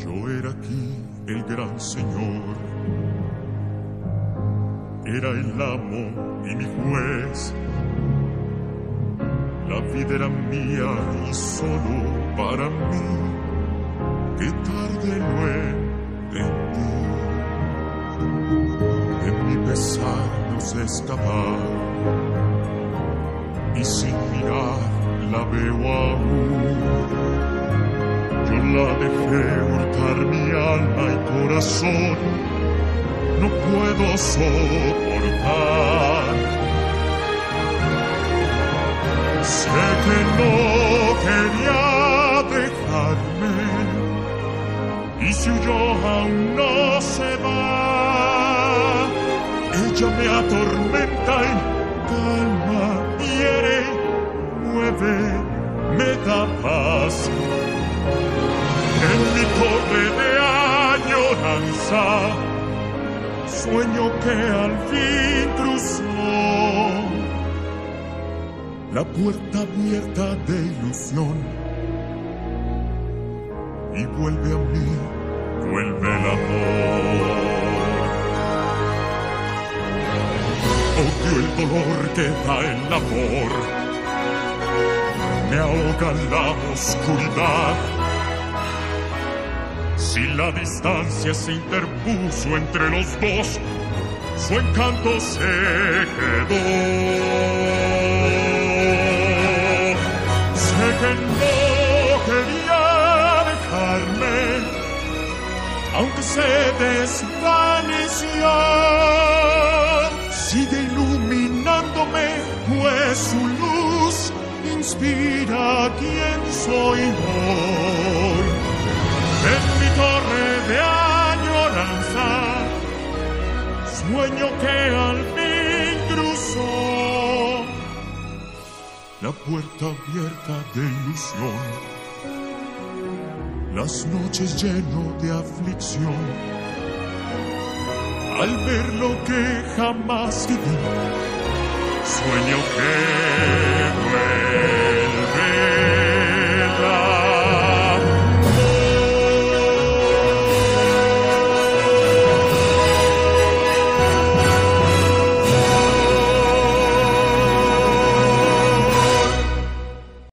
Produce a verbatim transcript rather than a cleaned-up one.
Yo era aquí el gran Señor, era el amo y mi juez. La vida era mía y solo para mí. Qué tarde lo entendí. En mi pesar no sé escapar, y sin mirar la veo aún. Yo la dejé hurtar mi alma y corazón. No puedo soportar. Sé que no quería dejarme, y si huyó aún no se va. Ella me atormenta y calma, hiere, mueve, me da paz. En mi torre de añoranza, sueño que al fin cruzó la puerta abierta de ilusión, y vuelve a mí, vuelve el amor. Odio el dolor que da el amor, me ahoga la oscuridad. Si la distancia se interpuso entre los dos, su encanto se quedó. Sé que no quería dejarme, aunque se desvaneció. Sigue iluminándome, pues su luz inspira quién soy hoy. En mi torre de añoranza, sueño que al fin cruzó la puerta abierta de ilusión. Las noches lleno de aflicción, al ver lo que jamás viví, sueño que no es.